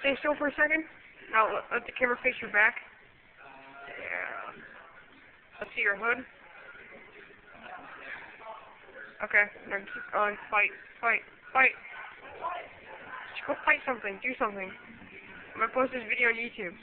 Stay still for a second. Now let the camera face your back. Yeah. Let's see your hood. Okay. Now keep going. Fight. Just go fight something. Do something. I'm gonna post this video on YouTube.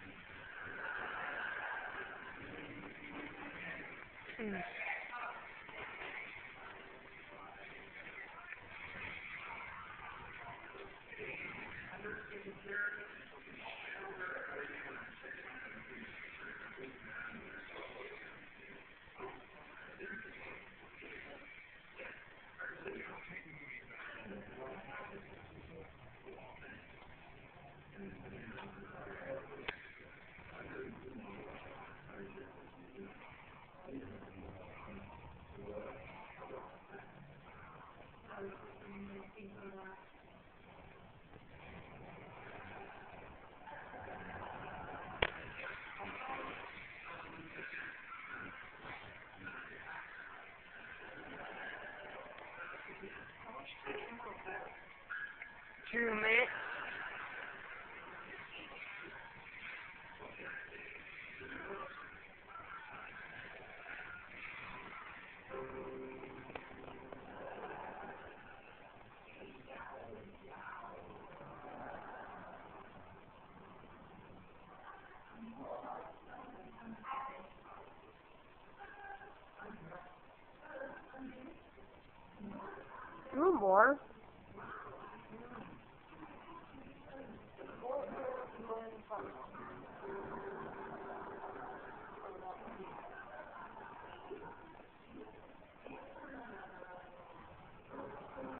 Two minutes. A little more.